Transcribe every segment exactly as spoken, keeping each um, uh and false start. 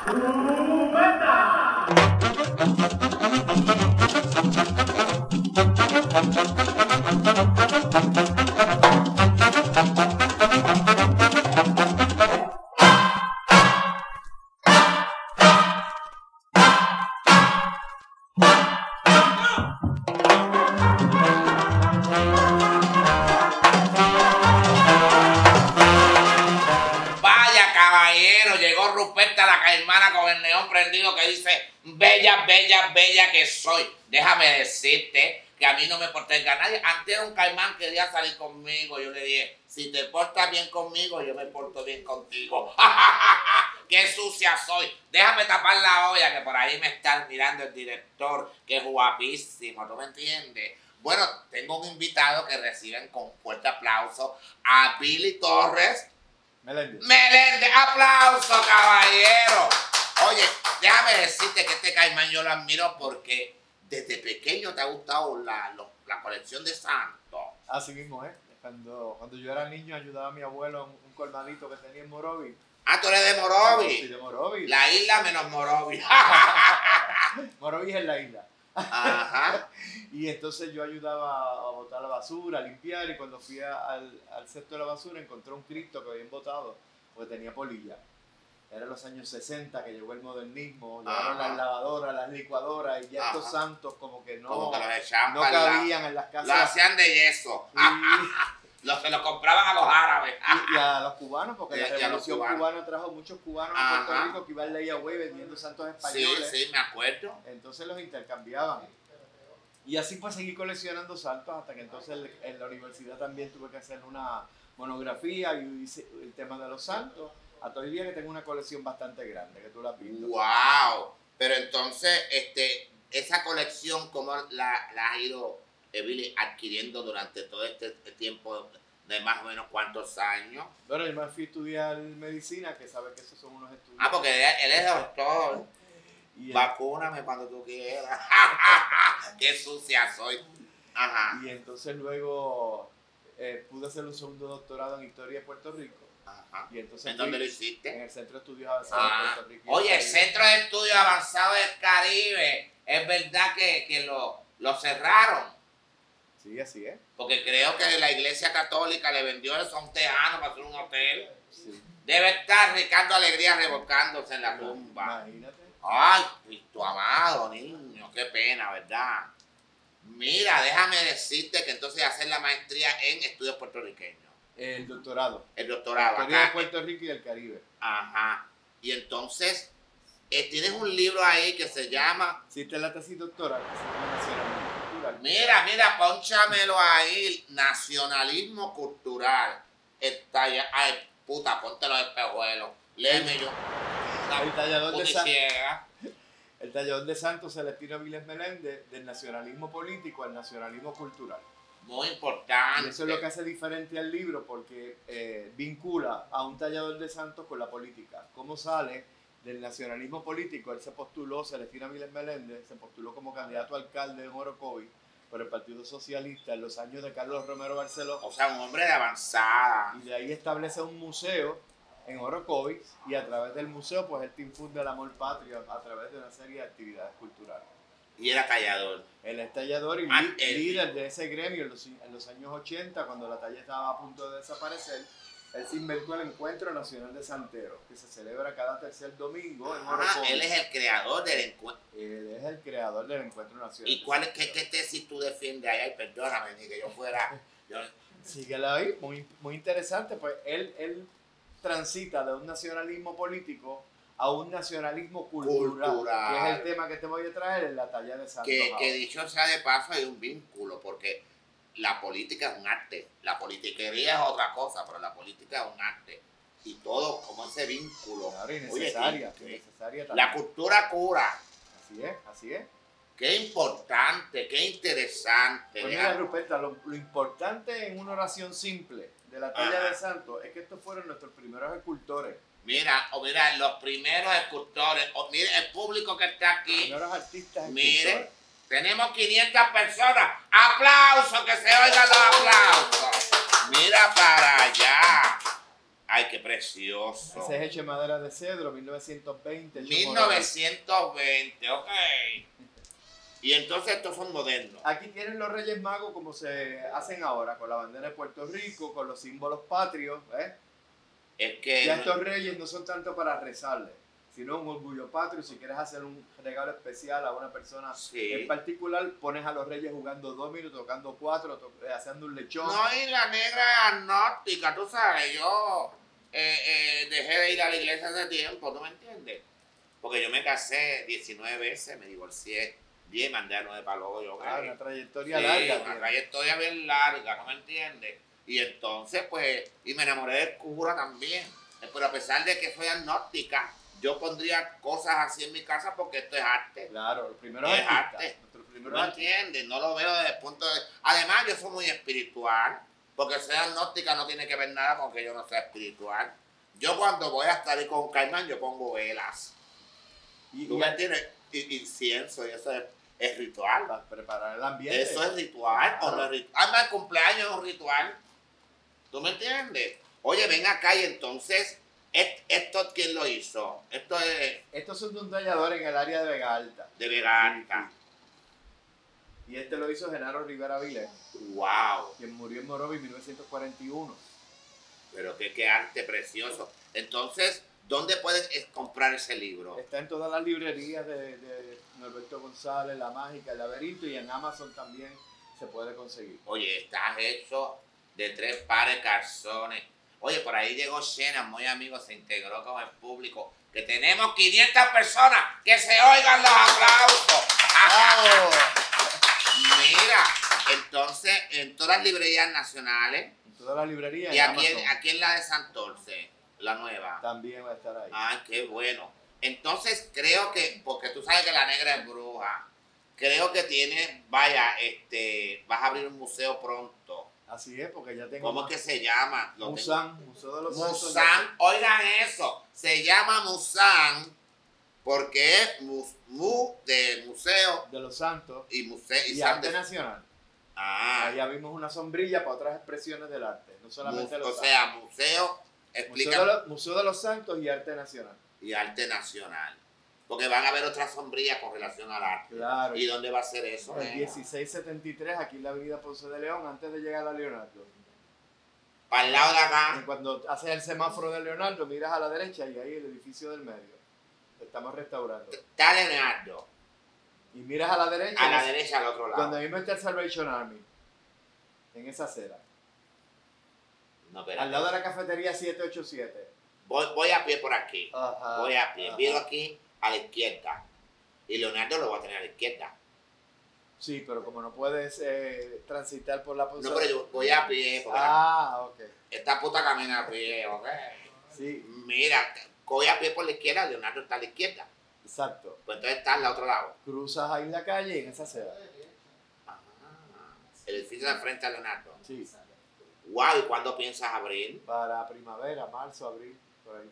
Con el neón prendido que dice bella, bella, bella que soy. Déjame decirte que a mí no me porté a nadie. Antes un caimán quería salir conmigo. Yo le dije, si te portas bien conmigo, yo me porto bien contigo. ¡Qué sucia soy! Déjame tapar la olla, que por ahí me está mirando el director, que es guapísimo, ¿tú me entiendes? Bueno, tengo un invitado que reciben con fuerte aplauso a Billy Torres. Meléndez. Meléndez, aplauso, caballero. Oye, déjame decirte que este caimán yo lo admiro porque desde pequeño te ha gustado la, lo, la colección de santos. Así mismo, ¿eh? Cuando, cuando yo era niño ayudaba a mi abuelo en un colmadito que tenía en Morovis. Ah, tú eres de Morovis. Sí, de Morovis. La isla menos Morovis. Morovis es la isla. Ajá. Y entonces yo ayudaba a botar la basura, a limpiar, y cuando fui a, al, al cesto de la basura encontré un Cristo que habían botado porque tenía polilla. Eran los años sesenta que llegó el modernismo, llegaron las lavadoras, las licuadoras, y ya Ajá. estos santos como que no, como que los echaban no cabían la, en las casas. Lo hacían de yeso. Y, los que los compraban a los árabes. Y, y a los cubanos, porque y, la revolución cubana trajo muchos cubanos a Puerto Rico que iban ley away vendiendo santos españoles. Sí, sí, me acuerdo. Entonces los intercambiaban. Y así pues seguí coleccionando santos hasta que entonces en la universidad también tuve que hacer una monografía y hice el tema de los santos. Hasta hoy día que tengo una colección bastante grande, que tú la has visto. ¡Wow! Pero entonces, este, esa colección, ¿cómo la, la has ido, eh, Billy, adquiriendo durante todo este tiempo de más o menos cuántos años? Bueno, yo me fui a estudiar medicina, que sabes que esos son unos estudios. Ah, porque él es doctor. Y vacúname cuando tú quieras. ¡Qué sucia soy! Ajá. Y entonces luego eh, pude hacer un segundo doctorado en Historia de Puerto Rico. Ajá. Y entonces ¿En dónde lo hiciste? En el Centro de Estudios Avanzados ah. de Puerto Rico. Oye, el Centro de Estudios Avanzados del Caribe, es verdad que, que lo, lo cerraron. Sí, así es. Porque creo que la Iglesia Católica le vendió eso a un tejano para hacer un hotel. Sí. Debe estar Ricardo Alegría revolcándose en la tumba. Imagínate. Ay, Cristo amado, niño, qué pena, ¿verdad? Mira, déjame decirte que entonces hacer la maestría en estudios puertorriqueños. El doctorado. El doctorado. La historia de Puerto Rico y del Caribe. Ajá. Y entonces, eh, tienes un libro ahí que se llama... Sí, esta es la tesis doctoral, que se llama Nacionalismo Cultural. Mira, mira, pónchamelo ahí. Nacionalismo cultural. Está ya... Ay, puta, ponte los espejuelos. Léeme yo. El tallador, de San... el tallador de Santos Celestino Avilés Meléndez, del nacionalismo político al nacionalismo cultural. Muy importante. Y eso es lo que hace diferente al libro, porque eh, vincula a un tallador de Santos con la política. ¿Cómo sale del nacionalismo político? Él se postuló, Celestino Avilés Meléndez, se postuló como candidato a alcalde en Orocovis por el Partido Socialista en los años de Carlos Romero Barceló. O sea, un hombre de avanzada. Y de ahí establece un museo en Orocovis, y a través del museo pues él te infunde el amor patrio a través de una serie de actividades culturales. Y era tallador. Él es tallador y ah, li él. líder de ese gremio en los, en los años ochenta, cuando la talla estaba a punto de desaparecer. Él se inventó el Encuentro Nacional de Santeros, que se celebra cada tercer domingo en Orocovis. Ah, él es el creador del encuentro. Él es el creador del Encuentro Nacional. ¿Y cuál es, qué, qué tesis tú defiendes ahí? Ay, perdóname, ni que yo fuera... Yo... Síguela ahí, muy, muy interesante, pues él... él transita de un nacionalismo político a un nacionalismo cultural, cultural, que es el tema que te voy a traer en la talla de Santos. Que, que dicho sea de paso, hay un vínculo, porque la política es un arte, la politiquería es otra cosa, pero la política es un arte. Y todo como ese vínculo. Claro, y necesaria, Oye, y necesaria también. La cultura cura. Así es, así es. Qué importante, qué interesante. Pues mira, Ruperta, lo, lo importante en una oración simple de la talla Ajá. de Santos es que estos fueron nuestros primeros escultores. Mira, o mira, los primeros escultores, o mire el público que está aquí. Primeros artistas mire, escultores. Tenemos quinientas personas. ¡Aplausos! Que se oigan los aplausos. Mira para allá. Ay, qué precioso. Ese es hecho en madera de cedro, mil novecientos veinte. mil novecientos veinte, ok. Y entonces estos son modernos. Aquí tienen los Reyes Magos como se hacen ahora, con la bandera de Puerto Rico, con los símbolos patrios. ¿eh? Es que... Ya estos reyes no son tanto para rezarle, sino un orgullo patrio. Si quieres hacer un regalo especial a una persona sí. en particular, pones a los reyes jugando dos minutos, tocando cuatro, to haciendo un lechón. No, y la negra agnóstica, tú sabes, yo eh, eh, dejé de ir a la iglesia hace tiempo, ¿tú me entiendes? Porque yo me casé diecinueve veces, me divorcié diez, mandé a nueve para el hoyo. Okay. Ah, una trayectoria sí, larga. una tío. trayectoria bien larga, ¿no me entiendes? Y entonces, pues, y me enamoré del cura también. Pero a pesar de que soy agnóstica, yo pondría cosas así en mi casa porque esto es arte. Claro, los primeros es artistas. arte. Nuestros ¿No primeros artistas. entiendes? No lo veo desde el punto de... Además, yo soy muy espiritual, porque ser agnóstica no tiene que ver nada con que yo no sea espiritual. Yo cuando voy a estar ahí con un caimán, yo pongo velas. Y, ¿Tú y me entiendes? I- Incienso, y eso es, es ritual. para preparar el ambiente. Eso es ritual, o no es ritual. Además, el cumpleaños es un ritual. ¿Tú me entiendes? Oye, ven acá y entonces, ¿est- ¿esto quién lo hizo? Esto es Estos son de un tallador en el área de Vega Alta. de Vega Alta. Y este lo hizo Genaro Rivera Vilés, ¡Wow! quien murió en Morovi en mil novecientos cuarenta y uno. Pero qué, qué arte precioso. Entonces, ¿dónde puedes eh, comprar ese libro? Está en todas las librerías de, de Norberto González, La Mágica, El Laberinto, y en Amazon también se puede conseguir. Oye, estás hecho de tres pares de calzones. Oye, por ahí llegó Shena, muy amigo, se integró con el público. Que tenemos quinientas personas, que se oigan los aplausos. ¡Bravo! Mira, entonces, en todas las librerías nacionales, En todas las librerías. y en aquí, Amazon en- aquí en la de Santorce, la nueva. también va a estar ahí. Ah, qué bueno. Entonces creo que, porque tú sabes que la negra es bruja, creo que tiene, vaya, este, vas a abrir un museo pronto. Así es, porque ya tengo. ¿Cómo es que se llama? Lo tengo- Musan, Museo de los Santos. Musan, oigan eso, se llama Musan porque es mus, mu de museo De los Santos. y museo y, Y san Arte de- Nacional. Ah, Allá vimos una sombrilla para otras expresiones del arte, no solamente mu- los o Santos. sea, museo, Museo explica, de, los, Museo de los Santos y Arte Nacional. y arte nacional. Porque van a haber otras sombrillas con relación al arte. Claro. ¿Y dónde va a ser eso? El nena? dieciséis setenta y tres, aquí en la avenida Ponce de León, antes de llegar a Leonardo. Al lado de Y acá. cuando haces el semáforo de Leonardo, miras a la derecha y ahí el edificio del medio. Lo estamos restaurando. Está Leonardo. Y miras a la derecha. A la y- derecha, al otro lado. Donde mismo está el Salvation Army. En esa acera. No, espérate. Al lado de la cafetería siete ochenta y siete. Voy, voy a pie por aquí. Ajá. Voy a pie. ajá. Vivo aquí a la izquierda. Y Leonardo lo voy a tener a la izquierda. Sí, pero como no puedes eh, transitar por la Ponce. No, pero yo voy a pie. Porque Ah, ok. esta puta camina a pie, ¿ok? Sí, Mira, voy a pie por la izquierda, Leonardo está a la izquierda. exacto. Pues entonces está al otro lado. Cruzas ahí la calle y en esa acera. Ah, el edificio de frente a Leonardo. Sí. Wow, ¿y cuándo piensas abrir? Para primavera, marzo, abril, por ahí.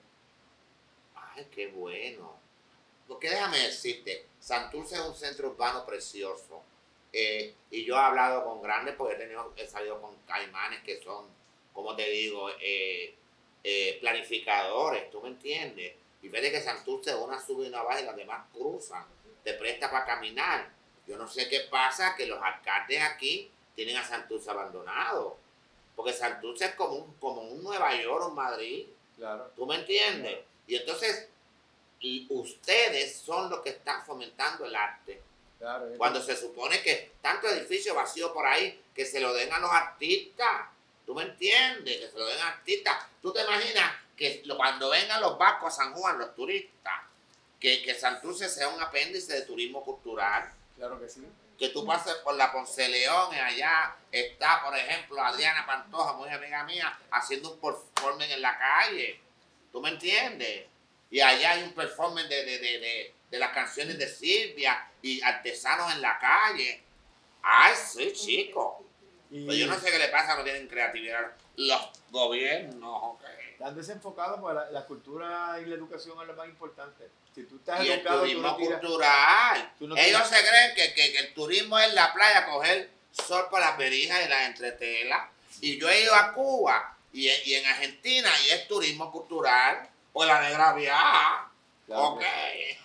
Ay, qué bueno. Porque déjame decirte, Santurce es un centro urbano precioso. Eh, y yo he hablado con grandes porque he, tenido, he salido con caimanes que son, como te digo, eh, eh, planificadores, ¿tú me entiendes? Y fíjate que Santurce una sube y una baja y las demás cruzan. Te presta para caminar. Yo no sé qué pasa, que los alcaldes aquí tienen a Santurce abandonado. Porque Santurce es como un, como un Nueva York o un Madrid. Claro. ¿Tú me entiendes? Y entonces, y ustedes son los que están fomentando el arte. Claro. Cuando se supone que tanto edificio vacío por ahí, que se lo den a los artistas. ¿Tú me entiendes? Que se lo den a artistas. ¿Tú te imaginas que lo- cuando vengan los barcos a San Juan, los turistas, que, que Santurce sea un apéndice de turismo cultural? Claro que sí. Que tú pases por la Ponce de León y allá está, por ejemplo, Adriana Pantoja, muy amiga mía, haciendo un performance en la calle. ¿Tú me entiendes? Y allá hay un performance de, de, de, de, de las canciones de Silvia y artesanos en la calle. Ay, sí, chico. Y Pero yo no sé qué le pasa, no tienen creatividad los gobiernos. ¿Ok? están desenfocados porque la, la cultura y la educación es lo más importante. Si tú estás Y el educado, tú turismo no tiras... cultural. tú no Ellos tiras- se creen que, que, que el turismo es la playa, coger sol para las berijas y las entretelas. Y yo he ido a Cuba Y, y en Argentina, y es turismo cultural, pues la negra viaja. Claro Ok. que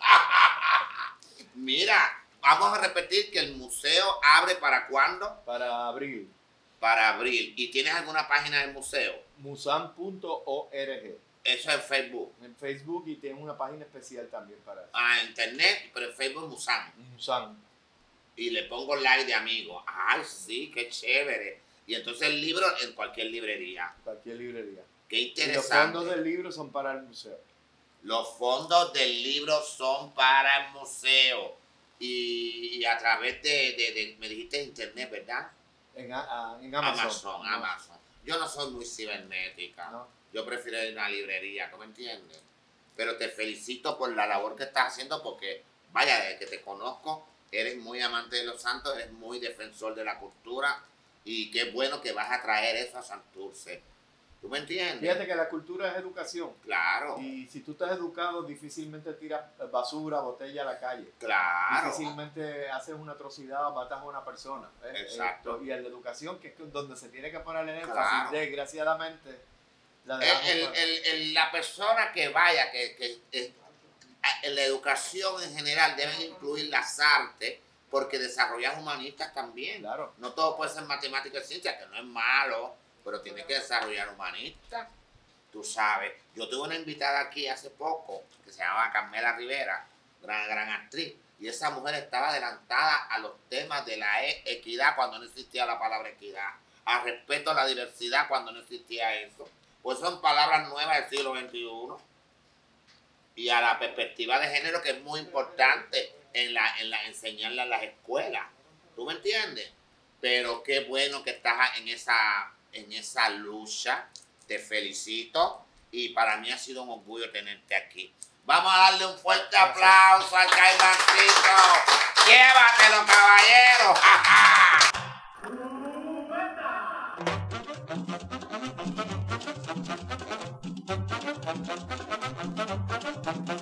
Mira, vamos a repetir que el museo abre ¿para cuándo? Para abril. Para abril. ¿Y tienes alguna página del museo? Musan punto org. Eso es Facebook. En Facebook, y tiene una página especial también para eso. Ah, internet, pero en Facebook Musan. Musan. Y le pongo like de amigo. Ay, sí, qué chévere. Y entonces el libro en cualquier librería. Cualquier librería. Qué Y los interesante. fondos del libro son para el museo. Los fondos del libro son para el museo. Y, y a través de, de, de- me dijiste internet, ¿verdad? En, a- a- en Amazon. Amazon, ¿no? Amazon. Yo no soy muy cibernética. ¿No? Yo prefiero ir a una librería, ¿tú me entiendes? Pero te felicito por la labor que estás haciendo porque, vaya, desde que te conozco, eres muy amante de los santos, eres muy defensor de la cultura y qué bueno que vas a traer eso a Santurce. ¿Tú me entiendes? Fíjate que la cultura es educación. Claro, Y si tú estás educado, difícilmente tiras basura, botella a la calle. claro. Difícilmente haces una atrocidad o matas a una persona. ¿eh? Exacto. Eh, y en la educación, que es donde se tiene que poner el énfasis, Claro. desgraciadamente, la El- dejamos el- para- el- el- la persona que vaya, que, que eh, en la educación en general deben incluir las artes porque desarrollas humanistas también. Claro. No todo puede ser matemática y ciencia, que no es malo, pero tiene que desarrollar humanistas. Tú sabes, yo tuve una invitada aquí hace poco que se llamaba Carmela Rivera, gran, gran actriz, y esa mujer estaba adelantada a los temas de la e- equidad cuando no existía la palabra equidad, al respeto a la diversidad cuando no existía eso. Pues son palabras nuevas del siglo veintiuno. Y a la perspectiva de género, que es muy importante en la, en la enseñarla en las escuelas. ¿Tú me entiendes? Pero qué bueno que estás en esa, en esa lucha. Te felicito. Y para mí ha sido un orgullo tenerte aquí. Vamos a darle un fuerte aplauso al Caimancito. ¡Llévatelo, caballero! ¡Ja, ja! Thank you.